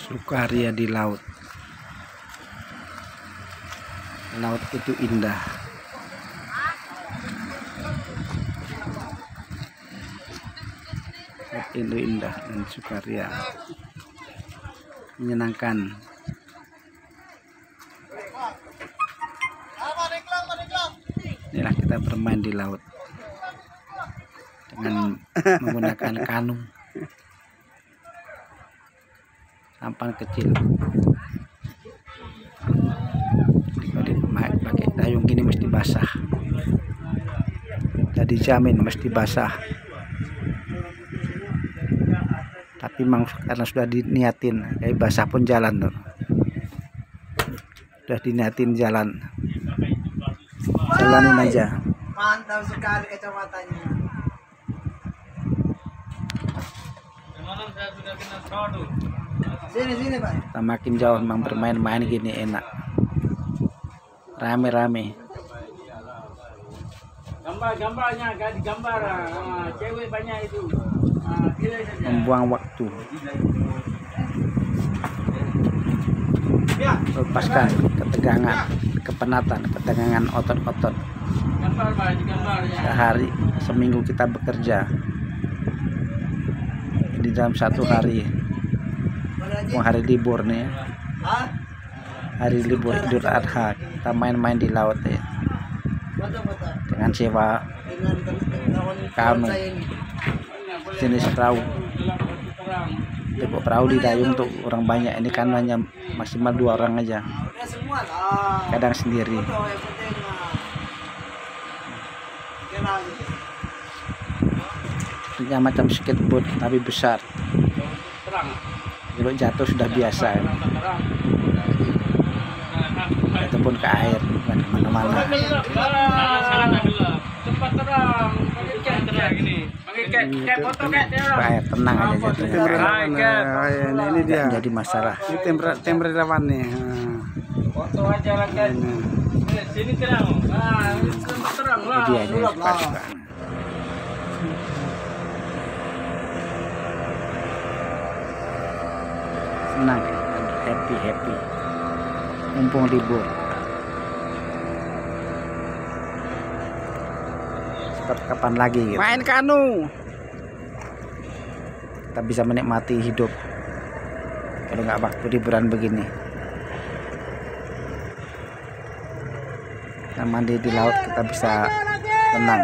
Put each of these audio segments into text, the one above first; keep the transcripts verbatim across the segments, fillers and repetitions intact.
Sukaria di laut. Laut itu indah. Laut itu indah dan Sukaria menyenangkan. Inilah kita bermain di laut dengan menggunakan kanu, sampan kecil. Kalau pakai dayung gini mesti basah, jadi jamin mesti basah. Tapi memang karena sudah diniatin, kayak basah pun jalan tuh. Sudah diniatin jalan, jalanin aja. Mantap sekali kacamatanya. Sini sini Pak. Kita makin jauh memang bermain-main gini enak, rame-rame. Gambar-gambarnya ganti gambar, ah, cewek banyak itu, ah, pilih saja. Membuang waktu, lepaskan ketegangan, kepenatan, ketegangan otot-otot. Gambar Pak, gambar ya. Sehari, seminggu kita bekerja di dalam satu hari, mau hari libur nih, Hah? hari libur Idul Adha, kita main-main di laut ya, Foto-foto. dengan sewa Dengan kawan kanu, saya ini. jenis perahu. Tipe perahu di dayung untuk orang banyak, ini kan hanya maksimal dua orang aja, Udah semua lah. kadang sendiri. Foto yang penting mah. Kenal gitu. Punya macam skateboard tapi besar, Terang. kalau jatuh sudah biasa ya. Terang. Ataupun ke air, bukan kemana-mana. Tempat terang, pakai cat terang ini. Pakai cat, cat foto cat Ke terang. air tenang aja jatuhnya. Hai, cat. Ini, ini dia. Tidak menjadi masalah. Ini temper temperlawan nih. Foto aja lah cat. Eh, sini terang. Ah, ini tempat terang lah. Ini dia yang suka-suka. Senang, happy happy. Mumpung libur. Seperti kapan lagi gitu. Main kanu. Kita bisa menikmati hidup kalau nggak waktu liburan begini. Kita mandi di laut, kita bisa tenang,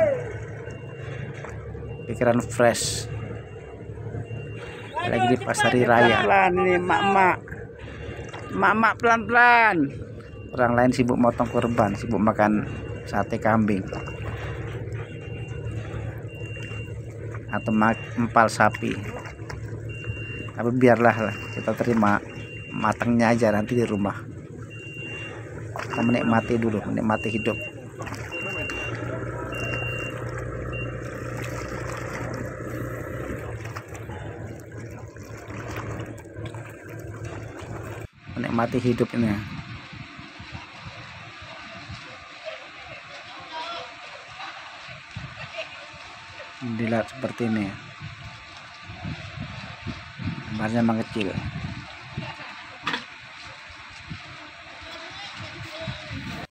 pikiran fresh. Lagi di pasar raya. Pelan ini mak-mak, mak-mak pelan-pelan. Orang lain sibuk motong kurban, sibuk makan sate kambing atau empal sapi. Tapi biarlah lah, kita terima matangnya aja nanti di rumah. Kita menikmati dulu, menikmati hidup. Menikmati hidup ini. Dilihat seperti ini. Gambarnya memang kecil.